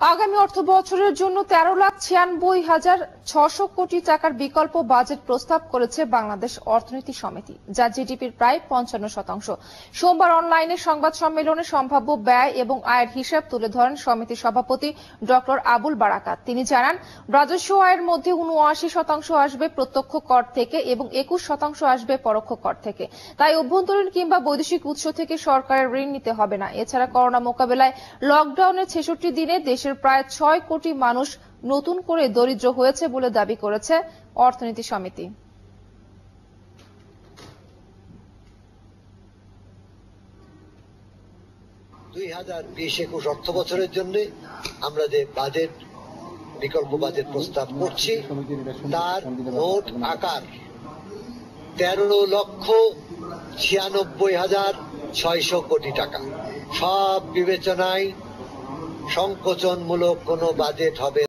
আগামী অর্থ বছরের জন্য 13,96,600 কোটি টাকার বিকল্প বাজেট প্রস্তাব করেছে বাংলাদেশ অর্থনীতি সমিতি, যা জিডিপির প্রায় 55%। সোমবার অনলাইনে সংবাদ সম্মেলনে সম্ভাব্য ব্যয় এবং আয়ের হিসাব তুলে ধরেন সমিতির সভাপতি ডক্টর আবুল বারাকাত। তিনি জানান, রাজস্ব আয়ের মধ্যে 79% আসবে প্রত্যক্ষ কর থেকে এবং 21% আসবে পরোক্ষ কর থেকে। তাই অভ্যন্তরীণ কিংবা বৈদেশিক উৎস থেকে সরকারের ঋণ নিতে হবে না। এছাড়া করোনা মোকাবেলায় লকডাউনের 66 দিনে দেশের প্রায় 6 কোটি মানুষ নতুন করে দরিদ্র হয়েছে বলে দাবি করেছে অর্থনীতি সমিতি। অর্থ বছরের জন্য আমরা যে বাজেট বিকল্প বাজেট প্রস্তাব করছি তার মোট আকার 13,96,600 কোটি টাকা। সব বিবেচনায় সংকোচনমূলক কোনো বাজেট হবে